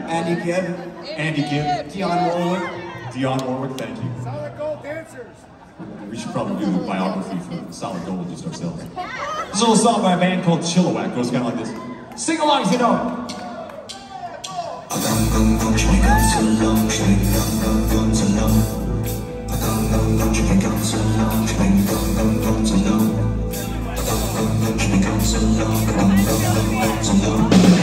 Andy Gibb. Andy Gibb. Dionne Warwick. Dionne Warwick, thank you. Solid gold dancers. We should probably do a biography for Solid Gold just ourselves. This little song by a band called Chilliwack goes kind of like this. Sing along if you know. So long,